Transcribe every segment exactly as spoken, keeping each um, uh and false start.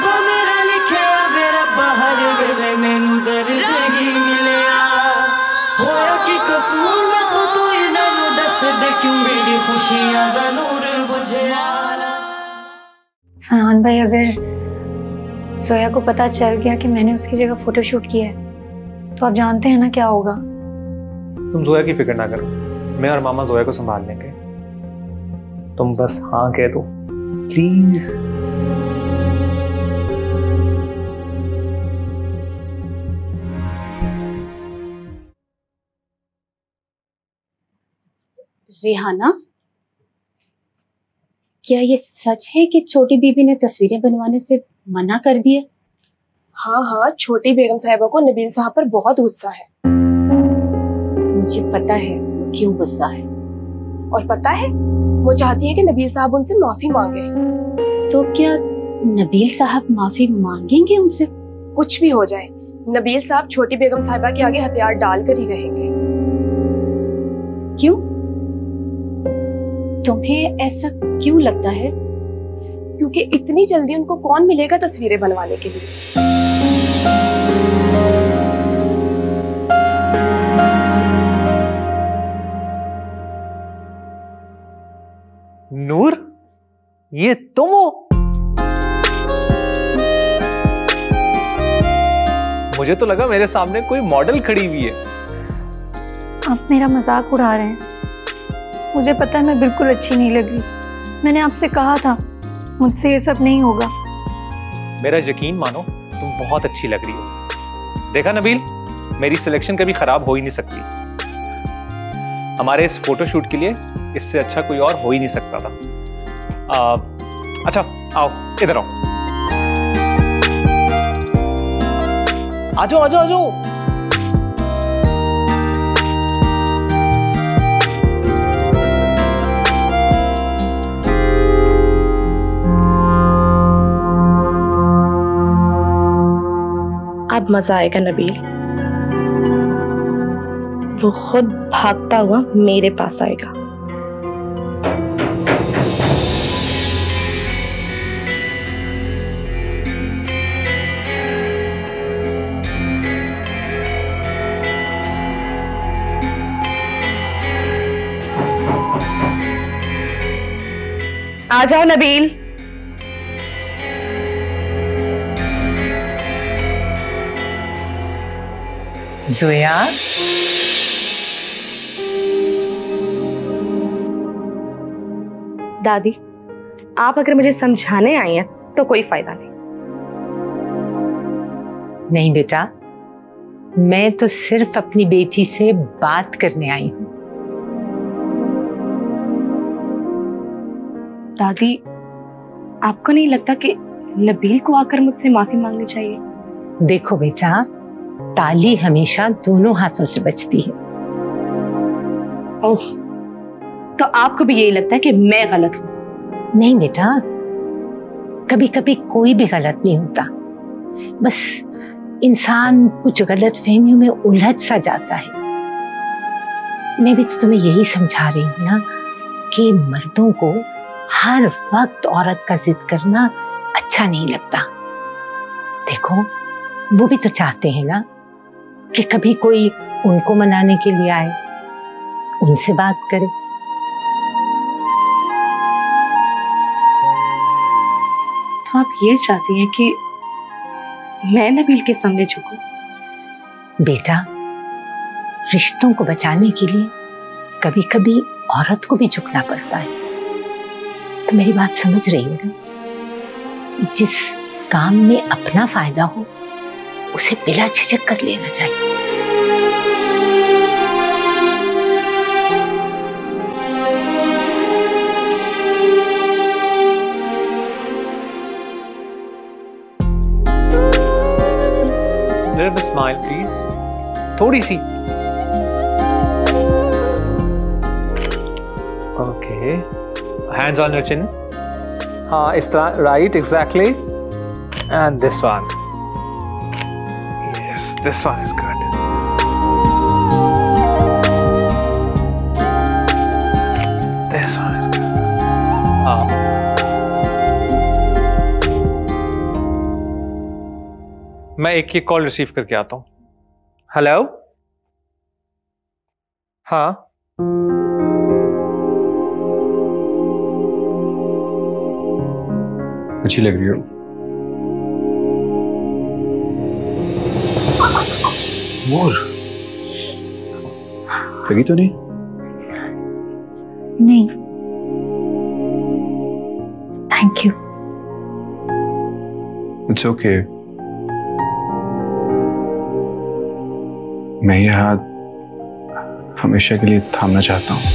रब्बा मेरा लिखिया वे रब्बा हर वेले मैनू दर्द ही मिलिया होया कि कसूर मैं तो तू इन्हां दस दे क्यों मेरी खुशियां दा नूर बुझिया। फरहान भाई, अगर जोया को पता चल गया कि मैंने उसकी जगह फोटोशूट किया है तो आप जानते हैं ना क्या होगा। तुम जोया की फिक्र ना करो, मैं और मामा जोया को संभाल लेंगे। तुम बस हाँ कह दो प्लीज। रेहाना, क्या ये सच है कि छोटी बीबी ने तस्वीरें बनवाने से मना कर दिए? हाँ हाँ, छोटी बेगम साहिबा को नबील साहब पर बहुत गुस्सा है। मुझे पता है वो क्यों गुस्सा है। और पता है वो चाहती है कि नबील साहब उनसे माफी मांगे। तो क्या नबील साहब माफी मांगेंगे उनसे? कुछ भी हो जाए, नबील साहब छोटी बेगम साहिबा के आगे हथियार डालकर ही रहेंगे। क्यों? तुम्हें ऐसा क्यों लगता है? क्योंकि इतनी जल्दी उनको कौन मिलेगा तस्वीरें बनवाने के लिए। नूर, ये तुम हो? मुझे तो लगा मेरे सामने कोई मॉडल खड़ी हुई है। आप मेरा मजाक उड़ा रहे हैं। मुझे पता है मैं बिल्कुल अच्छी नहीं लग रही। मैंने आपसे कहा था मुझसे ये सब नहीं होगा। मेरा यकीन मानो, तुम बहुत अच्छी लग रही हो। देखा नबील, मेरी सिलेक्शन कभी खराब हो ही नहीं सकती। हमारे इस फोटोशूट के लिए इससे अच्छा कोई और हो ही नहीं सकता था। आ, अच्छा आओ, इधर आओ। आजो आजो आजो। अब मजा आएगा नबील। वो खुद भागता हुआ मेरे पास आएगा। आ जाओ नबील। जोया, दादी, आप अगर मुझे समझाने आई हैं तो कोई फायदा नहीं। नहीं बेटा, मैं तो सिर्फ अपनी बेटी से बात करने आई हूं। दादी, आपको नहीं लगता कि नबील को आकर मुझसे माफी मांगनी चाहिए? देखो बेटा, ताली हमेशा दोनों हाथों से बजती है। ओह, तो आपको भी यही लगता है कि मैं गलत हूं? नहीं बेटा, कभी कभी कोई भी गलत नहीं होता। बस इंसान कुछ गलत फहमियों में उलझ सा जाता है। मैं भी तो तुम्हें यही समझा रही हूँ ना कि मर्दों को हर वक्त औरत का जिद करना अच्छा नहीं लगता। देखो, वो भी तो चाहते हैं ना कि कभी कोई उनको मनाने के लिए आए, उनसे बात करे। तो आप ये चाहती हैं कि मैं नबील के सामने झुकूं? बेटा, रिश्तों को बचाने के लिए कभी कभी औरत को भी झुकना पड़ता है। तो मेरी बात समझ रही हो ना? जिस काम में अपना फायदा हो उसे बिला झिझक कर लेना चाहिए। Little bit smile, please. थोड़ी सी। Okay. Hands on your chin. हाँ, इस तरह, right, exactly. And this one. Yes, this one is good. This one is good. हाँ. मैं एक एक कॉल रिसीव करके आता हूं। हेलो, हाँ अच्छी लग रही हो। मोर लगी तो नहीं? नहीं, थैंक यू। It's okay. मैं ये हाथ हमेशा के लिए थामना चाहता हूं।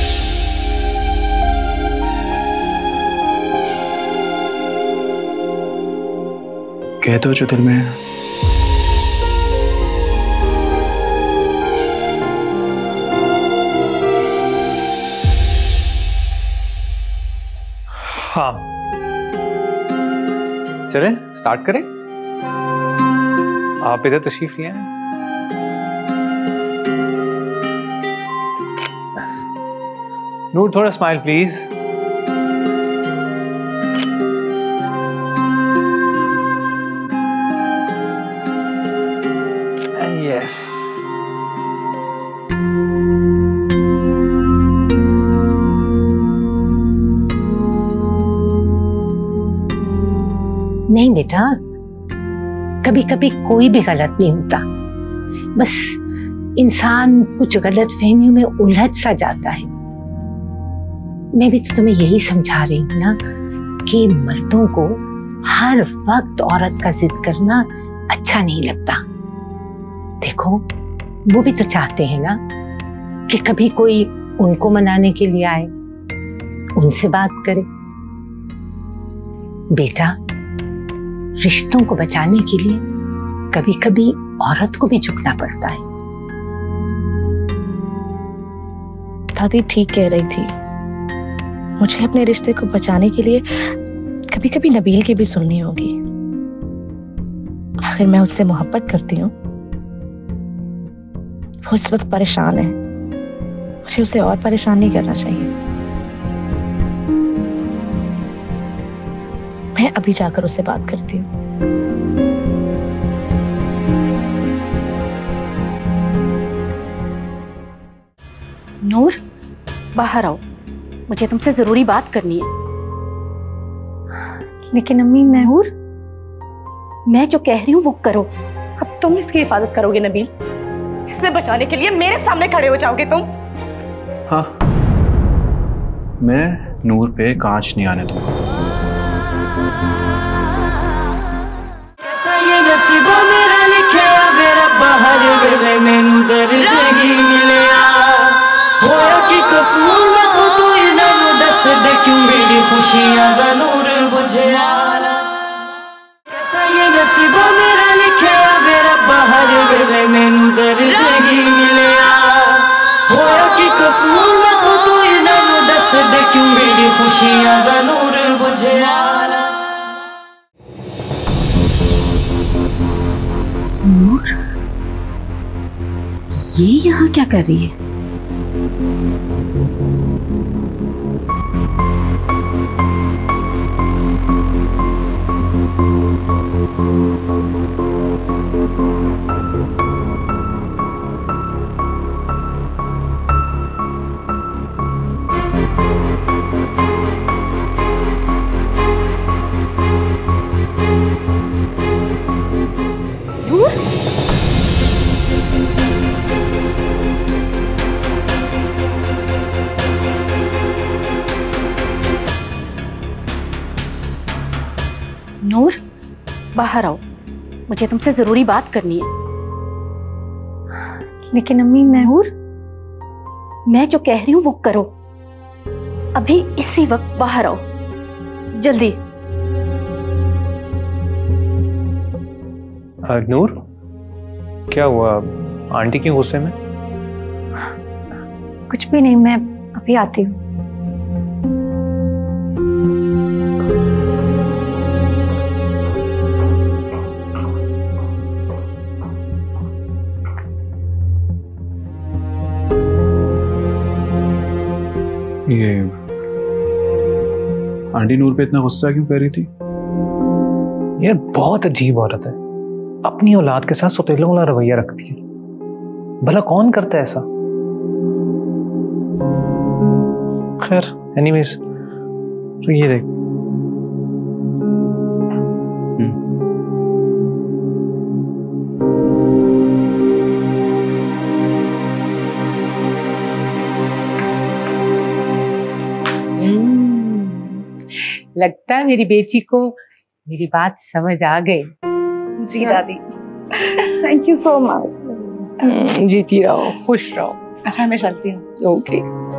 कह दो जो दिल में है। हाँ, चलें स्टार्ट करें। आप इधर तशरीफ ले आए। नूर थोड़ा स्माइल प्लीज। यस, नहीं बेटा, कभी कभी कोई भी गलत नहीं होता, बस इंसान कुछ गलत फहमियों में उलझ सा जाता है। मैं भी तो तुम्हें यही समझा रही हूँ ना कि मर्दों को हर वक्त औरत का जिद करना अच्छा नहीं लगता। देखो, वो भी तो चाहते हैं ना कि कभी कोई उनको मनाने के लिए आए, उनसे बात करे। बेटा, रिश्तों को बचाने के लिए कभी कभी औरत को भी झुकना पड़ता है। दादी ठीक कह रही थी, मुझे अपने रिश्ते को बचाने के लिए कभी कभी नबील की भी सुननी होगी। आखिर मैं उससे मोहब्बत करती हूँ, वो इस वक्त परेशान है, मुझे उसे और परेशान नहीं करना चाहिए। मैं अभी जाकर उससे बात करती हूँ। नूर, बाहर आओ, मुझे तुमसे जरूरी बात करनी है। लेकिन अम्मी, मैं नूर, मैं जो कह रही हूँ वो करो। अब तुम इसकी हिफाजत करोगे नबील? इससे बचाने के लिए मेरे सामने खड़े हो जाओगे तुम? हाँ, मैं नूर पे कांच नहीं आने दूंगा। कैसा ये नसीबा मेरा लिखिया वे रब्बा, हर वेले मैनू दर्द ही मिलिया। होया कि कसूर मैं तो तू इन्हां नू दस दे, क्यों मेरी खुशियां दा नूर बुझिया। कैसा ये नसीबा मेरा लिखिया वे रब्बा, हर वेले मैनू दर्द ही मिलिया। होया कि कसूर मैं तो तू इन्हां नू दस दे, क्यों मेरी खुशियां दा नूर बुझिया। नूर, ये यहाँ क्या कर रही है? नूर, बाहर आओ, मुझे तुमसे जरूरी बात करनी है। लेकिन अम्मी, मैं नूर, मैं जो कह रही हूँ वो करो। अभी इसी वक्त बाहर आओ, जल्दी। नूर, क्या हुआ? आंटी क्यों गुस्से में? कुछ भी नहीं, मैं अभी आती हूँ। ये आंटी नूर पे इतना गुस्सा क्यों कर रही थी? यार बहुत अजीब औरत है। अपनी औलाद के साथ सौतेलों वाला रवैया रखती है। भला कौन करता है ऐसा? खैर एनीवेज, तो ये देख, लगता है मेरी बेटी को मेरी बात समझ आ गई। जी दादी, थैंक यू सो मच। जीती रहो, खुश रहो। अच्छा मैं चलती हूँ। ओके।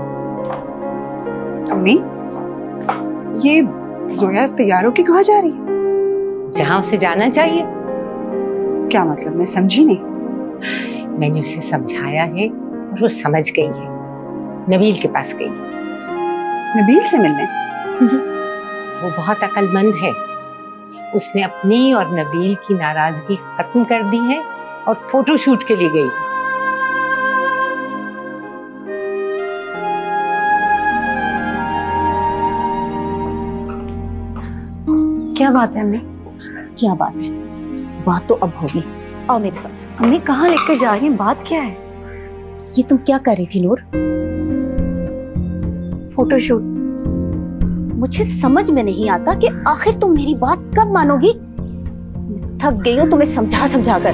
अम्मी, ये जोया तैयार होके कहाँ जा रही है? जहां उसे जाना चाहिए। क्या मतलब, मैं समझी नहीं। मैंने उसे समझाया है और वो समझ गई है। नबील के पास गई। नबील से मिलने? वो बहुत अक्लमंद है। उसने अपनी और नबील की नाराजगी खत्म कर दी है और फोटो शूट के लिए गई है। क्या बात है अम्मी? क्या बात है? बात तो अब होगी। आओ मेरे साथ। अम्मी कहाँ लेकर जा रही हैं? बात क्या है? ये तुम क्या कर रही थी नूर? फोटोशूट। मुझे समझ में नहीं आता कि आखिर तुम मेरी बात कब मानोगी। मैं थक गई हूँ तुम्हें समझा समझा कर।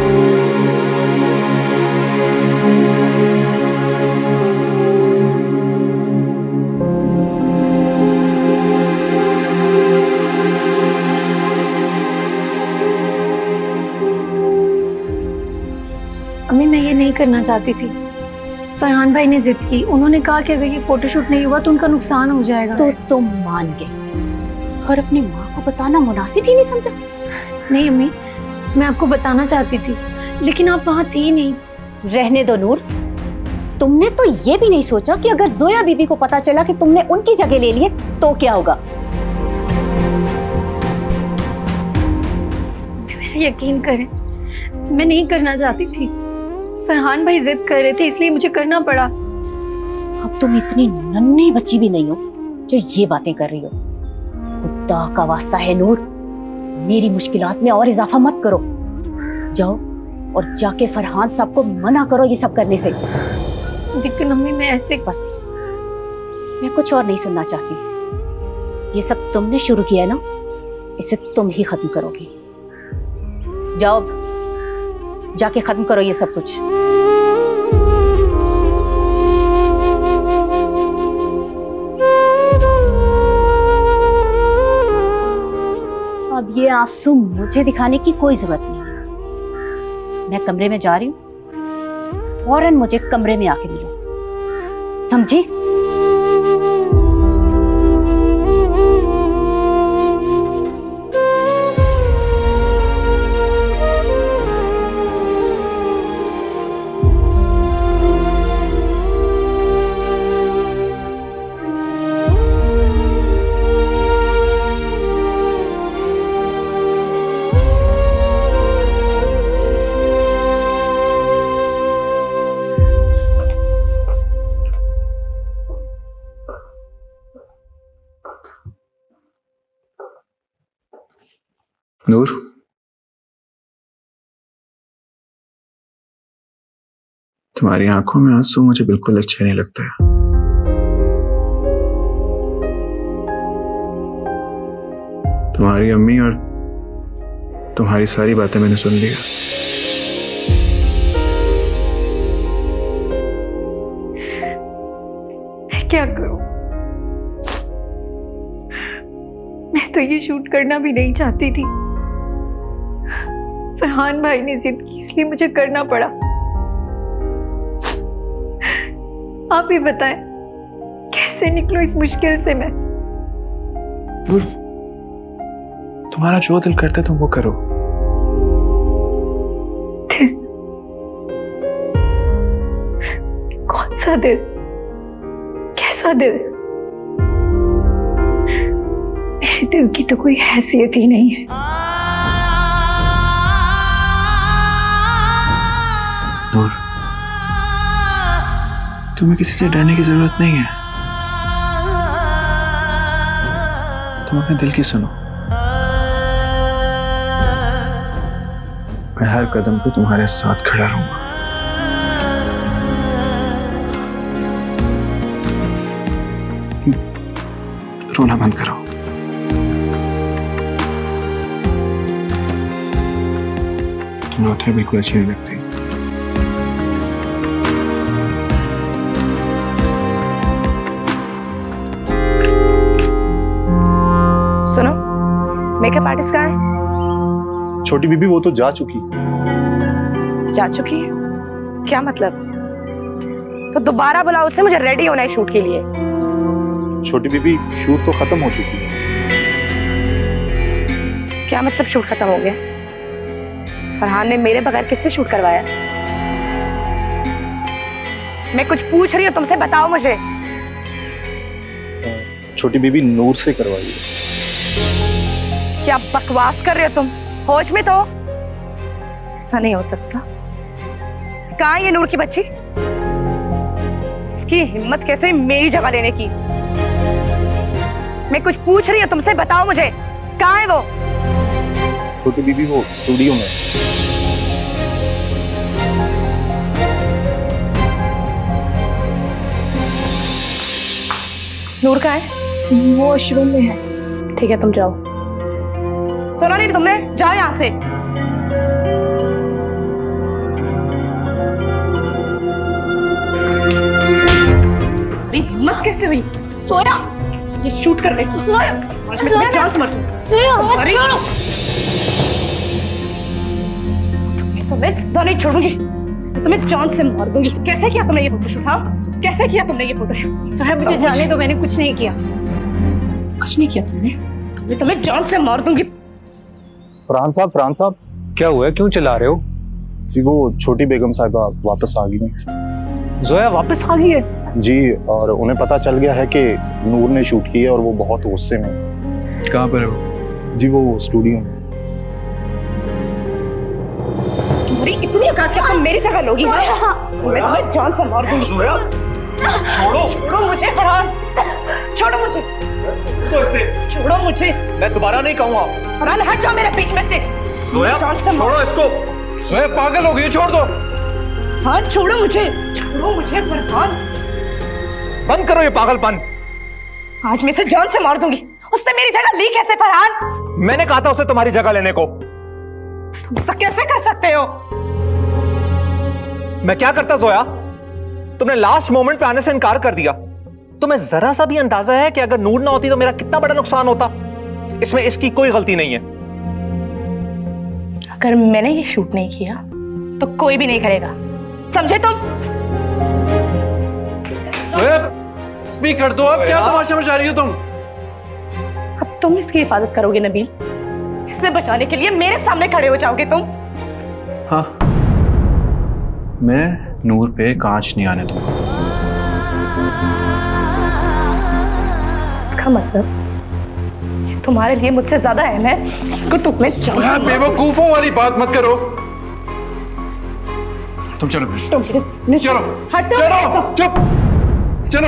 अम्मी मैं ये नहीं करना चाहती थी। फरहान भाई ने जिद की। उन्होंने कहा कि अगर ये फोटोशूट नहीं हुआ तो उनका नुकसान हो जाएगा। तो तुम मान गए और अपनी माँ को बताना मुनासिब ही नहीं समझा? नहीं अम्मी, मैं आपको बताना चाहती थी लेकिन आप वहाँ थी नहीं। रहने दो नूर। तुमने तो ये भी नहीं सोचा कि अगर जोया बीबी को पता चला कि तुमने उनकी जगह ले ली है तो क्या होगा? मेरा यकीन करें, मैं नहीं करना चाहती थी। फरहान भाई जिद कर रहे थे इसलिए मुझे करना पड़ा। अब तुम इतनी नन्ही बच्ची भी नहीं हो जो ये बातें कर रही हो। खुदा का वास्ता है नूर, मेरी मुश्किलात में और इजाफा मत करो। जाओ और जाके फरहान साहब को मना करो ये सब करने से। लेकिन अम्मी मैं ऐसे बस, मैं कुछ और नहीं सुनना चाहती। ये सब तुमने शुरू किया ना, इसे तुम ही खत्म करोगी। जाओ जाके खत्म करो ये सब कुछ। अब ये आंसू मुझे दिखाने की कोई जरूरत नहीं है। मैं कमरे में जा रही हूँ, फौरन मुझे कमरे में आके मिलो, समझी? नूर, तुम्हारी आंखों में आंसू मुझे बिल्कुल अच्छे नहीं लगते। तुम्हारी अम्मी और तुम्हारी सारी बातें मैंने सुन लिया। मैं क्या करूं? मैं तो ये शूट करना भी नहीं चाहती थी। फरहान भाई ने जिद की इसलिए मुझे करना पड़ा। आप ही बताएं कैसे निकलूं इस मुश्किल से मैं? तुम्हारा जो दिल करता है तुम वो करो। कौन सा दिल? कैसा दिल? मेरे दिल की तो कोई हैसियत ही नहीं है। नूर, तुम्हें किसी से डरने की जरूरत नहीं है। तुम अपने दिल की सुनो। मैं हर कदम पे तुम्हारे साथ खड़ा रहूंगा। रोना बंद करो। तुम रोते बिल्कुल अच्छी नहीं लगती। सुनो, मेकअप आर्टिस्ट कहाँ है? छोटी बीबी वो तो जा चुकी। जा चुकी है? क्या मतलब? तो दोबारा बुलाओ उससे, मुझे रेडी होना है शूट के लिए। छोटी बीबी शूट तो खत्म हो चुकी है। क्या मतलब शूट खत्म हो गया? फरहान ने मेरे बगैर किससे शूट करवाया? मैं कुछ पूछ रही हूँ तुमसे, बताओ मुझे। छोटी बीबी नूर से करवाई है। क्या बकवास कर रहे हो तुम? होश में तो? ऐसा नहीं हो सकता। कहाँ है ये नूर की बच्ची? इसकी हिम्मत कैसे मेरी जगह लेने की? मैं कुछ पूछ रही हूँ तुमसे, बताओ मुझे, कहाँ है वो? छोटी बीबी वो स्टूडियो में। नूर कहाँ है? वो वॉशरूम में है। ठीक है, तुम जाओ। सुना नहीं तुमने? जाओ यहाँ से। हिम्मत कैसे हुई? सोया ये शूट कर रहे। सोया सोया जान से मर सोया मत छोड़ो। तुम्हें तुम्हें जिंदा नहीं छोड़ूंगी, तुम्हें जान से मार दूंगी। कैसे किया तुमने ये फोटोशूट? हाँ, कैसे किया तुमने ये फोटोशूट? सोया मुझे जाने दो, मैंने कुछ नहीं किया। कुछ नहीं किया तुमने? तुम्हें तुम्हें जान से मार दूंगी। फरहान साहब, फरहान साहब, क्या हुआ है? क्यों चिल्ला रहे हो? जी वो छोटी बेगम साहिबा वापस आ गई है। जोया वापस आ गई है? जी, और उन्हें पता चल गया है कि नूर ने शूट की है और वो बहुत गुस्से में। कहाँ पर है वो? जी वो स्टूडियो में। तुम्हारी इतनी औकात क्या तुम मेरी जगह लोगी? मैं तुम्हें जान से मार दूंगी। छोड़ो छोड़ो मुझे फरहान, छोड़ो मुझे, छोड़ो मुझे। मैं दोबारा नहीं कहूँगा। फरहान हट जाओ मेरे बीच में से। जोया छोड़ो इसको। जोया पागल हो गई, छोड़ दो। हाँ छोड़ो मुझे, छोड़ो मुझे फरहान। बंद करो ये पागलपन। आज मैं इसे जान से मार दूंगी। उसने मेरी जगह ली कैसे फरहान? मैंने कहा था उसे तुम्हारी जगह लेने को। तुम ऐसा कैसे कर सकते हो? मैं क्या करता जोया? तुमने लास्ट मोमेंट पे आने से इनकार कर दिया। तुम्हें जरा सा भी अंदाजा है कि अगर नूर ना होती तो मेरा कितना बड़ा नुकसान होता? इसमें इसकी कोई गलती नहीं है। अगर मैंने ये शूट नहीं किया तो कोई भी नहीं करेगा, समझे तुम? स्पीक कर दो। अब क्या तमाशा मचा रही हो तुम? अब तुम इसकी हिफाजत करोगे नबील? इसे बचाने के लिए मेरे सामने खड़े हो जाओगे तुम? हाँ, मैं नूर पे कांच नहीं आने दूंगा। इसका मतलब ये तुम्हारे लिए मुझसे ज्यादा अहम है? इसको तुम्हें बेवकूफों वाली बात मत करो। तुम चलो तुम चलो हटो। चलो चुप चलो।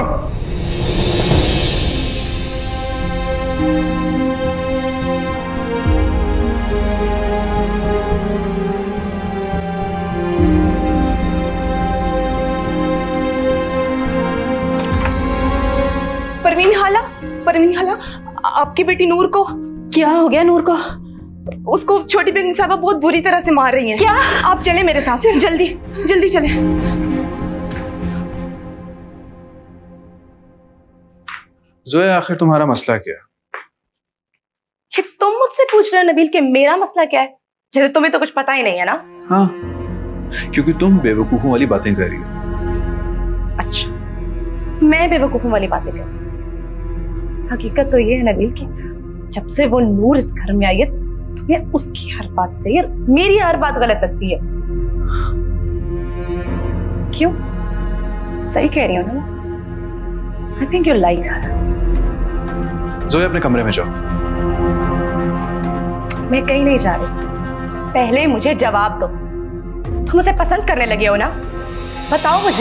परवीन हाला, परवीन हाला, आपकी बेटी नूर को क्या हो गया? नूर को उसको छोटी बेगम साहबा बहुत बुरी तरह से मार रही हैं। क्या? आप चले मेरे साथ, जल्दी जल्दी चले। जोया आखिर तुम्हारा मसला क्या? ये तुम मुझसे पूछ रहे हो नबील कि मेरा मसला क्या है, जैसे तुम्हें तो कुछ पता ही नहीं है ना? हाँ, क्योंकि तुम बेवकूफों वाली बातें कर रही हो। अच्छा, मैं बेवकूफों वाली बातें कर रही हूँ? हकीकत तो ये है नबील कि जब से वो नूर इस घर में आई है तुम्हें उसकी हर बात सही और मेरी हर बात गलत लगती है। क्यों? सही कह रही हूँ ना? I think you like her. Zoya अपने कमरे में जाओ। मैं कहीं नहीं जा रही, पहले मुझे जवाब दो। तुम उसे पसंद करने लगे हो ना? बताओ मुझे।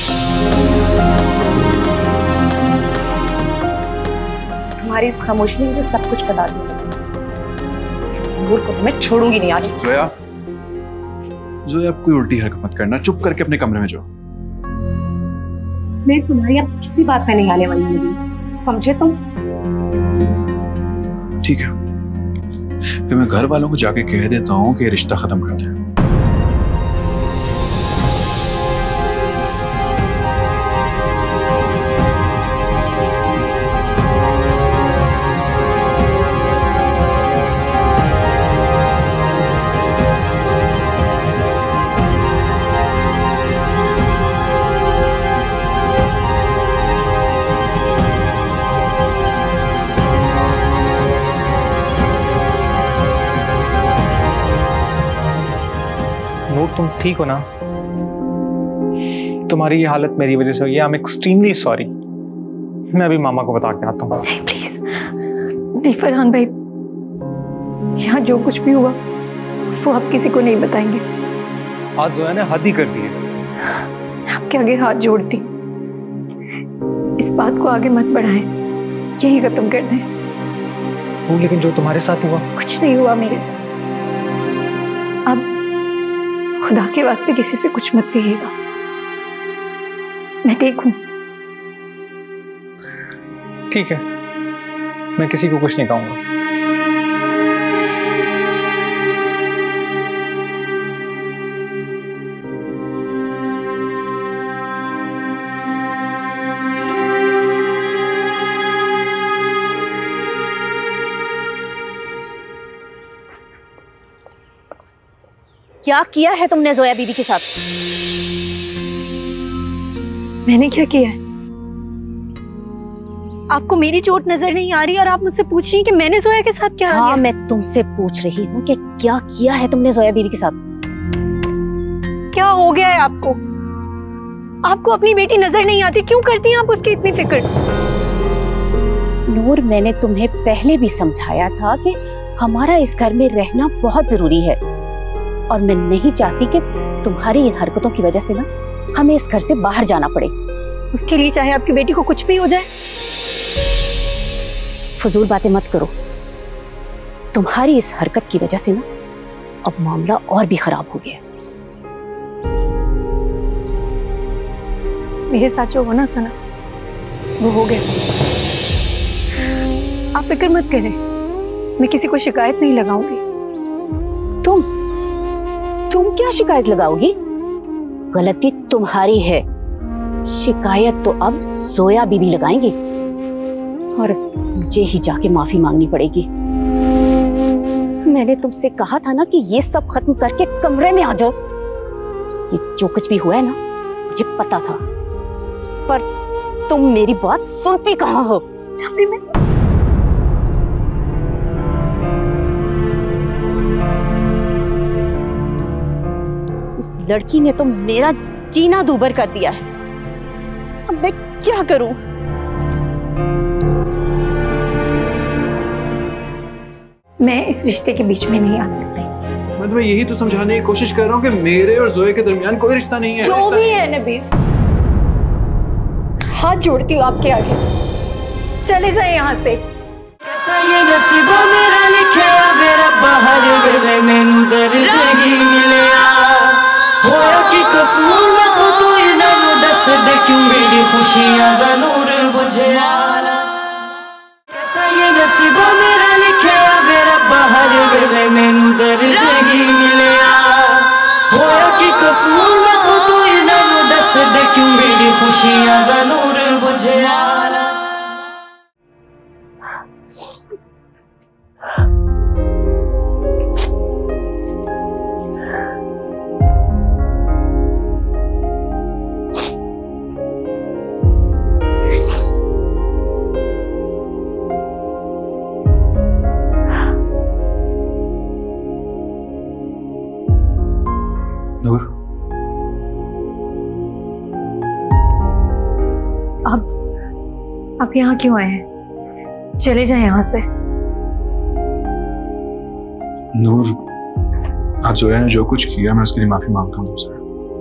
तुम्हारी इस खामोशी ने मुझे सब कुछ बता दिया। इस नूर को तो मैं छोड़ूंगी नहीं आज। जोया, जोया आप कोई उल्टी हरकत मत करना, चुप करके अपने कमरे में जाओ। मैं तुम्हारी अब किसी बात में नहीं आने वाली नबील, समझे तुम? ठीक है, फिर मैं घर वालों को जाके कह देता हूँ कि रिश्ता खत्म कर दें। तुम ठीक हो ना? तुम्हारी ये हालत मेरी वजह से हुई है। I am extremely sorry. मैं अभी मामा को बता के आता हूँ। नहीं प्लीज नहीं फरहान भाई, यहाँ जो कुछ भी हुआ वो आप किसी को नहीं बताएंगे। आज जोया ने हद ही कर दी है। आपके आगे हाथ जोड़ती, इस बात को आगे मत बढ़ाएं, यही खत्म कर दें। वो लेकिन जो तुम्हारे साथ हुआ? कुछ नहीं हुआ मेरे साथ। अब खुदा के वास्ते किसी से कुछ मत कहिएगा, मैं ठीक हूं। ठीक है, मैं किसी को कुछ नहीं कहूंगा। क्या किया है तुमने जोया बीबी के साथ? मैंने क्या किया है? आपको मेरी चोट नजर नहीं आ रही और आप मुझसे पूछ रही हैं कि मैंने जोया के साथ क्या हाँ, किया? मैं तुमसे पूछ रही हूँ कि क्या किया है तुमने जोया बीबी के साथ? क्या हो गया है आपको? आपको अपनी बेटी नजर नहीं आती? क्यों करती हैं आप उसकी इतनी फिक्र? नूर, मैंने तुम्हें पहले भी समझाया था कि हमारा इस घर में रहना बहुत जरूरी है और मैं नहीं चाहती कि तुम्हारी इन हरकतों की वजह से ना हमें इस घर से बाहर जाना पड़े। उसके लिए चाहे आपकी बेटी को कुछ भी हो जाए। फजूल बातें मत करो। तुम्हारी इस हरकत की वजह से ना अब मामला और भी खराब हो गया। मेरे साथ जो होना था ना वो हो गया। आप फिक्र मत करें, मैं किसी को शिकायत नहीं लगाऊंगी। तुम तुम क्या शिकायत लगाओगी? गलती तुम्हारी है, शिकायत तो अब जोया बीबी लगाएंगी और मुझे ही जाके माफी मांगनी पड़ेगी। मैंने तुमसे कहा था ना कि ये सब खत्म करके कमरे में आ जाओ। ये जो कुछ भी हुआ है ना मुझे पता था, पर तुम मेरी बात सुनती कहाँ हो? अभी मैं इस लड़की ने तो मेरा जीना दूभर कर दिया है। अब मैं क्या करूं? मैं इस रिश्ते के बीच में नहीं आ सकती। मैं तुम्हें यही तो समझाने की कोशिश कर रहा हूँ कि मेरे और जोया के दरमियान कोई रिश्ता नहीं है। जो भी है नबील, हाथ जोड़ती हूँ आपके आगे, चले जाए यहाँ से। ये नसीबा मेरा लिखा वे रब्बा, हर वेले मैनू दर्द ही मिलिया। होया कि कसूर मैं तो तू इन्हां दस दे, क्यों मेरी खुशियां दा नूर बुझिया। ये नसीबा मेरा लिखा वे रब्बा, हर वेले मैनू दर्द ही मिलिया। होया कि कसूर मैं तो तू इन्हां दस दे, क्यों मेरी खुशियां दा नूर बुझिया। नूर, आप आप यहाँ क्यों आए हैं? चले जाए यहाँ से। नूर, आज जोया ने जो कुछ किया मैं उसके लिए माफी मांगता हूँ तुमसे।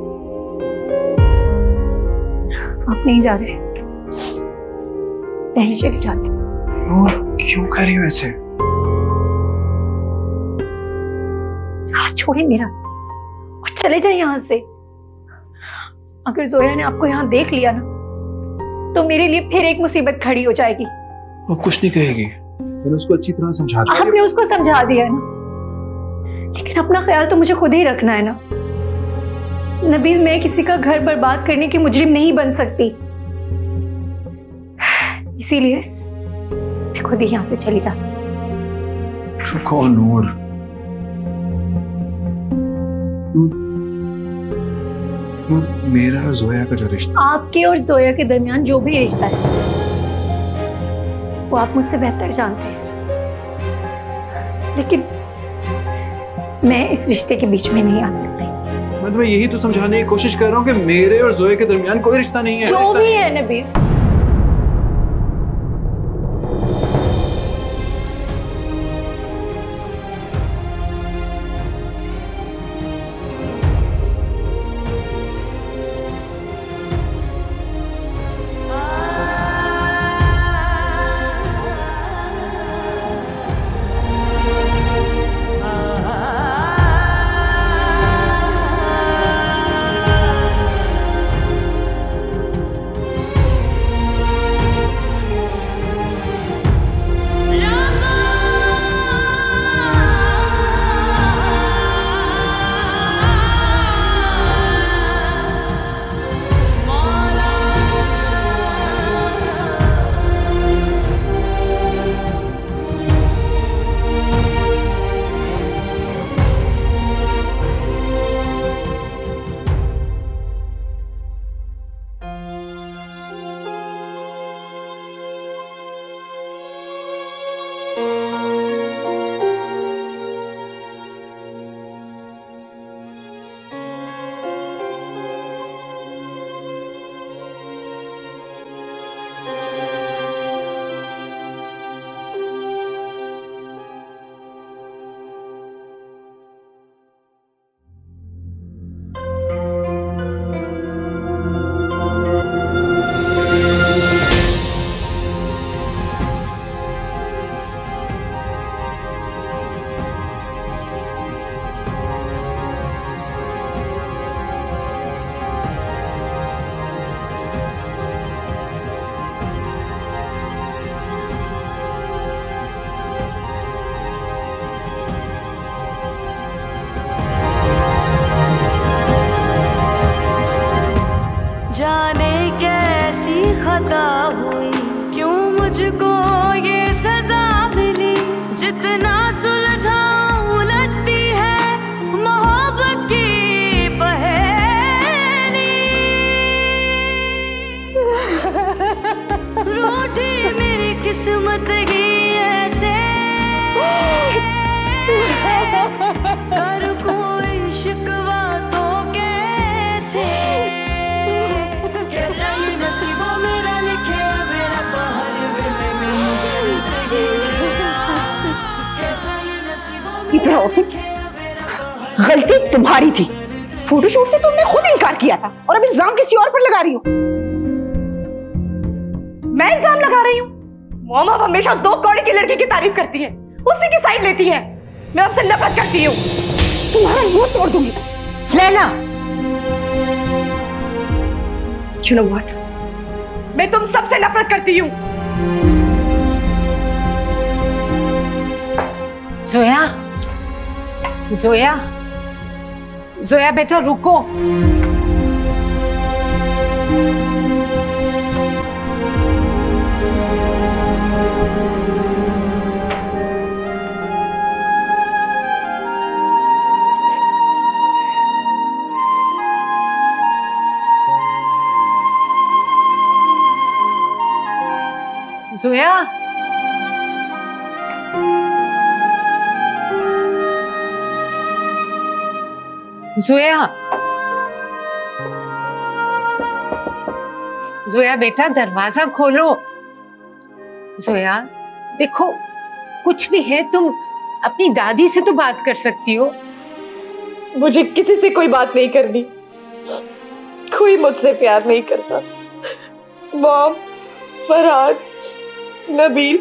आप नहीं जा रहे, मैं ही चली जाती हूँ। नूर, क्यों कर रही हो ऐसे? हाथ छोड़े मेरा और चले जाए यहाँ से। अगर जोया ने आपको यहाँ देख लिया ना तो मेरे लिए फिर एक मुसीबत खड़ी हो जाएगी। वो कुछ नहीं कहेगी, मैंने उसको अच्छी तरह समझा दिया। आपने उसको समझा दिया है ना, लेकिन अपना ख्याल तो मुझे खुद ही रखना है ना। नबील, मैं किसी का घर बर्बाद करने की मुजरिम नहीं बन सकती, इसीलिए मैं खुद ही यहाँ से चली जाती। रुको नूर, नूर, नूर, मेरा और जोया का जो रिश्ता, आपके और जोया के दरमियान जो भी रिश्ता है वो आप मुझसे बेहतर जानते हैं, लेकिन मैं इस रिश्ते के बीच में नहीं आ सकती। मैं तुम्हें यही तो समझाने की कोशिश कर रहा हूँ कि मेरे और जोया के दरमियान कोई रिश्ता नहीं है। जो भी है नबील, जाने कैसी खता हुई, क्यों मुझको ये सजा मिली। जितना सुलझाऊं उलझती है मोहब्बत की पहेली। रूठी मेरी किस्मत की ऐसे, कर कोई शिकवा तो कैसे। नसीबों मेरा लिखे मेरा बाहर वेले मैनू दर्द ही मिलिया। कैसा ये नसीबों मेरा गलती तुम्हारी थी, फोटोशूट से तुमने खुद इनकार किया था और अब इल्जाम किसी और पर लगा रही हो। मैं इल्जाम लगा रही हूँ? मॉम आप हमेशा दो कौड़ी की लड़की की तारीफ करती हैं, उसी की साइड लेती हैं। मैं आपसे नफरत करती हूँ। तुम्हारा मुंह तोड़ दूंगी। Laila, You know what? मैं तुम सबसे नफरत करती हूँ। जोया, जोया, जोया बेटा रुको। जोया, जोया, जोया बेटा दरवाजा खोलो। जोया देखो, कुछ भी है तुम अपनी दादी से तो बात कर सकती हो। मुझे किसी से कोई बात नहीं करनी, कोई मुझसे प्यार नहीं करता। मॉम, फरहाद, नबील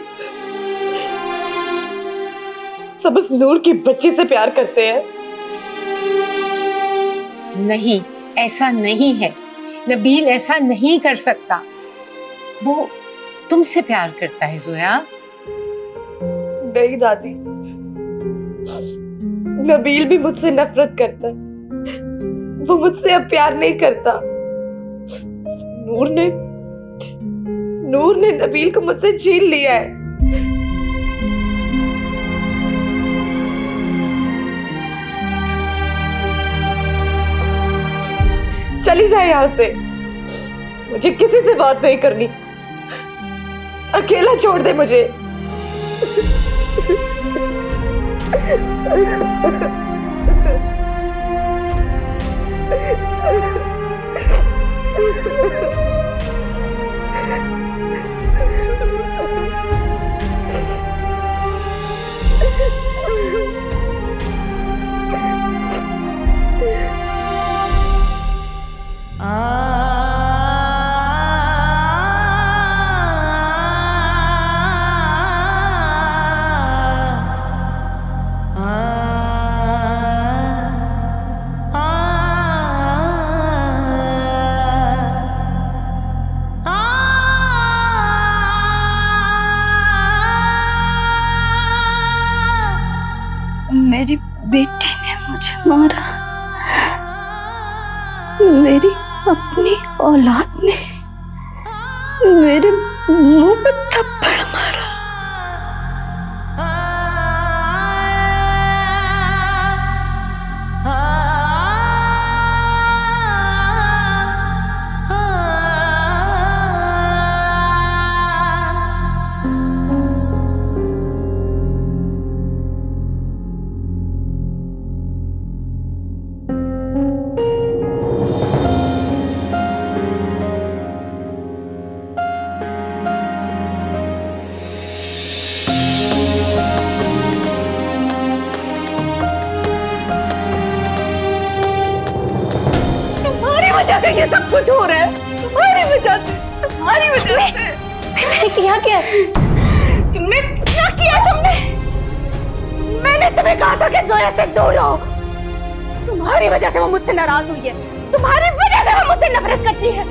सब उस नूर की बच्ची से प्यार करते हैं। नहीं, ऐसा नहीं है। नबील ऐसा नहीं कर सकता। वो तुमसे प्यार करता है जोया। नहीं दादी, नबील भी मुझसे नफरत करता है। वो मुझसे अब प्यार नहीं करता। नूर ने नूर ने नबील को मुझसे छीन लिया है। चली जाए यहां से, मुझे किसी से बात नहीं करनी। अकेला छोड़ दे मुझे। मेरी बेटी ने मुझे मारा, मेरी अपनी औलाद ने मेरे मुंह पे थप्पड़ मारा। ये सब कुछ हो रहा है तुम्हारी वजह से, तुम्हारी वजह से। मैंने किया क्या? तुमने क्या किया? तुमने मैंने तुम्हें कहा था कि जोया से दूर रहो। तुम्हारी वजह से वो मुझसे नाराज हुई है, तुम्हारी वजह से वो मुझसे नफरत करती है।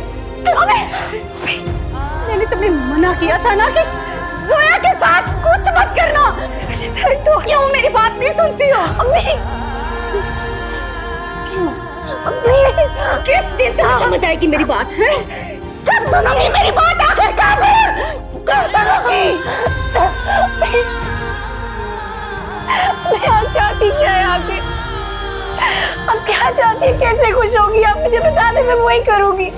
मैंने तुम्हें मना किया था ना कि जोया के साथ कुछ मत करना। तो क्यों मेरी बात नहीं सुनती हो? अम्मी किस दिन तक समझ आएगी मेरी बात है? कब सुनोगी मेरी बात? आखिर कब कब सुनोगी? मैं आज चाहती क्या है आखिर? अब क्या चाहती है? कैसे खुश होगी? आप मुझे बता दे, मैं वही करूंगी।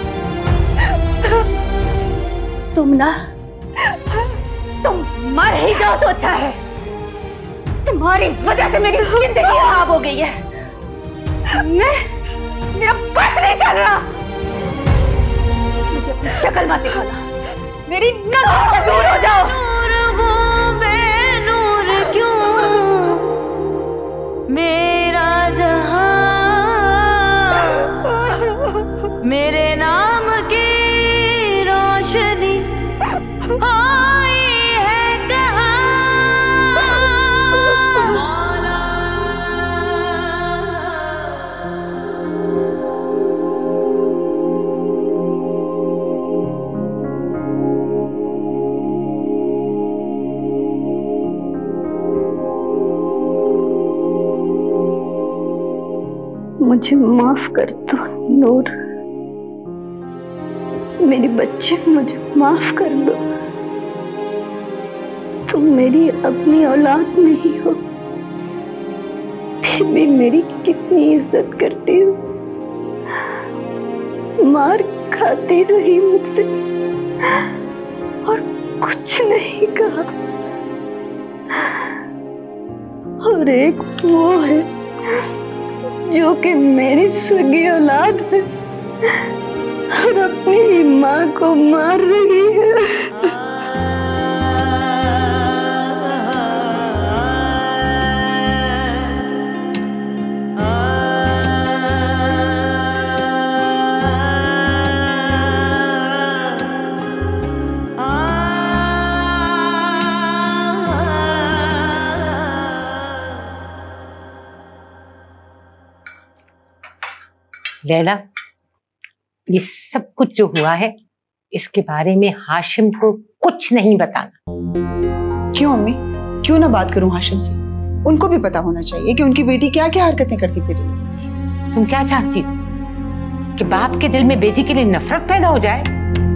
तुम ना तुम मर ही जाओ तो अच्छा है। तुम्हारी वजह से मेरी जिंदगी खराब हो गई है। मैं मेरा बस नहीं चल रहा। मुझे अपनी शक्ल मत दिखाना, मेरी नजरों से दूर हो जाओ। नूर वो बेनूर क्यों मेरा जहां, मेरे नाम की रोशनी आई है कहाँ। मुझे माफ कर दो नूर, मेरी बच्चे, मुझे माफ कर दो। तुम मेरी अपनी औलाद नहीं हो, फिर भी मेरी कितनी इज्जत करती हो। मार खाती रही मुझसे और कुछ नहीं कहा। और एक वो है जो कि मेरी सगी औलाद है और अपनी ही माँ को मार रही है। लैला, ये सब कुछ जो हुआ है इसके बारे में हाशिम को कुछ नहीं बताना। क्यों अम्मी, क्यों ना बात करूं हाशिम से? उनको भी पता होना चाहिए कि उनकी बेटी क्या क्या हरकतें करती फिर। तुम क्या चाहती हो कि बाप के दिल में बेटी के लिए नफरत पैदा हो जाए?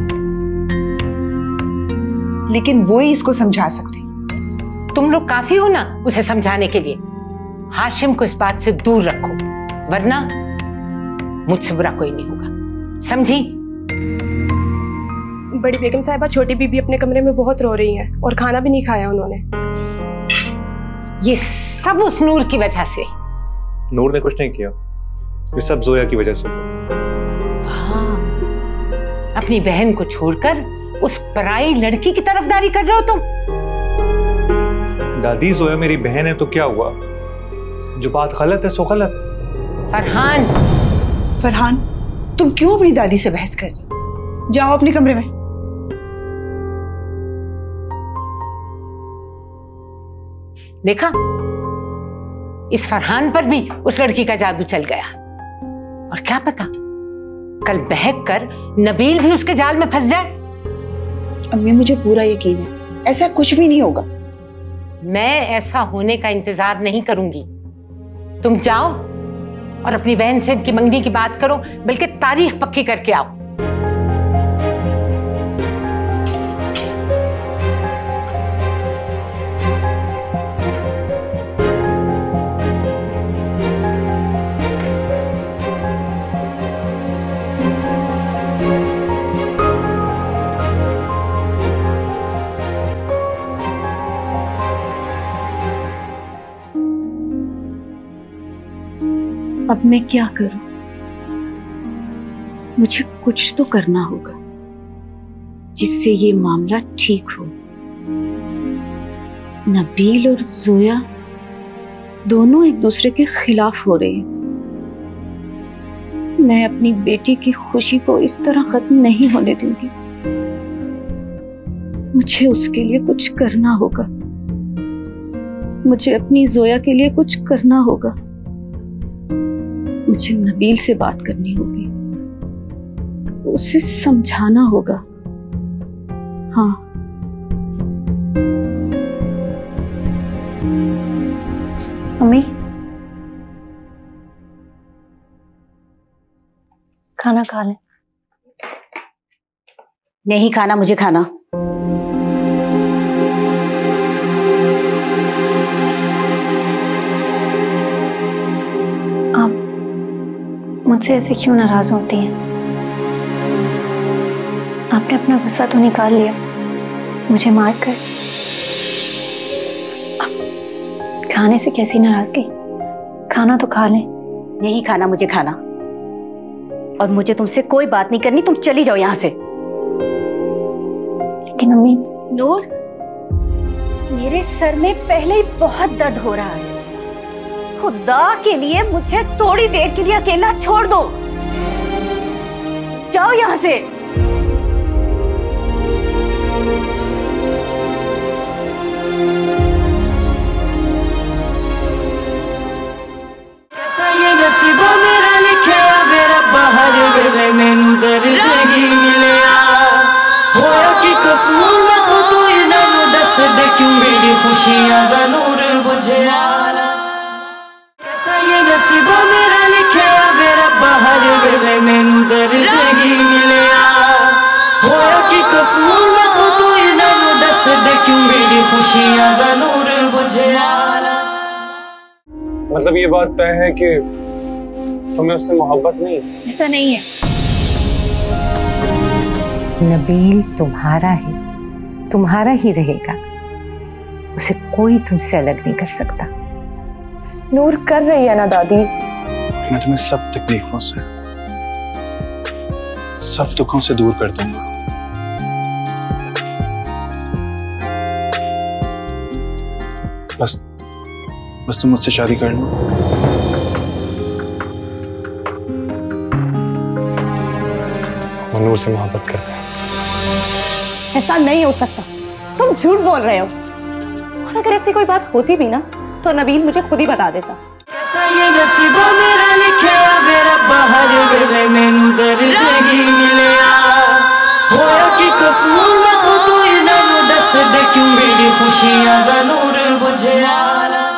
लेकिन वो ही इसको समझा सकते। तुम लोग काफी हो ना उसे समझाने के लिए। हाशिम को इस बात से दूर रखो, वरना मुझसे बुरा कोई नहीं होगा, समझी? बड़ी बेगम साहिबा, छोटी बीबी अपने कमरे में बहुत रो रही हैं और खाना भी नहीं खाया उन्होंने। ये सब उस नूर की वजह से। नूर ने कुछ नहीं किया, ये सब जोया की वजह से। हाँ, अपनी बहन को छोड़कर उस पराई लड़की की तरफदारी कर रहे हो तुम। दादी, जोया मेरी बहन है तो क्या हुआ? जो बात गलत है सो गलत है। फरहान, फरहान, तुम क्यों अपनी दादी से बहस कर रही? जाओ अपने कमरे में। देखा, इस फरहान पर भी उस लड़की का जादू चल गया। और क्या पता कल बहक कर नबील भी उसके जाल में फंस जाए। अम्मी, मुझे पूरा यकीन है ऐसा कुछ भी नहीं होगा। मैं ऐसा होने का इंतजार नहीं करूंगी। तुम जाओ और अपनी बहन से इनकी मंगनी की बात करो, बल्कि तारीख पक्की करके आओ। अब मैं क्या करूं? मुझे कुछ तो करना होगा जिससे ये मामला ठीक हो। नबील और जोया दोनों एक दूसरे के खिलाफ हो रहे हैं। मैं अपनी बेटी की खुशी को इस तरह खत्म नहीं होने दूंगी। मुझे उसके लिए कुछ करना होगा। मुझे अपनी जोया के लिए कुछ करना होगा। मुझे नबील से बात करनी होगी, उसे समझाना होगा। हाँ, अम्मी, खाना खा लें। नहीं खाना, मुझे खाना। मुझसे ऐसे क्यों नाराज होती हैं? आपने अपना गुस्सा तो निकाल लिया मुझे मार कर। अब खाने से कैसी नाराजगी? खाना तो खा लें। नहीं खाना, मुझे खाना। और मुझे तुमसे कोई बात नहीं करनी, तुम चली जाओ यहां से। लेकिन अम्मी। नूर, मेरे सर में पहले ही बहुत दर्द हो रहा है। खुदा के लिए मुझे थोड़ी देर के लिए अकेला छोड़ दो। जाओ यहां से। कैसा ये नसीबा मेरा लिखिया वे रब्बा, हर वेले मैनू दर्द ही मिलिया। होया कि कसूर मैं तो तू इन्हां दस दे, क्यों मेरी खुशियां दा नूर बुझिया। नसीबा मेरा लिखिया वे रब्बा, हर वेले मैनू दर्द ही मिलिया। होया कि कसूर मैं तो तू इन्हां दस दे, क्यों मेरी खुशियां दा नूर बुझिया। मतलब ये बात तय है कि तुम्हें उससे मोहब्बत नहीं? ऐसा नहीं है। नबील तुम्हारा है, तुम्हारा ही रहेगा। उसे कोई तुमसे अलग नहीं कर सकता। नूर कर रही है ना दादी। मैं तुम्हें सब तकलीफों से, सब दुखों से दूर कर दूंगा। बस बस तुम मुझसे शादी कर लो। मैं नूर से मोहब्बत करता हूं। ऐसा नहीं हो सकता, तुम झूठ बोल रहे हो। और अगर ऐसी कोई बात होती भी ना तो नबील मुझे खुद ही बता देता। कैसा ये नसीबा मेरा लिखिया वे रब्बा, हर होया कि कसूर मैं तो तू इन्हां नूं दस दे क्यों मेरी खुशियां दा नूर बुझया।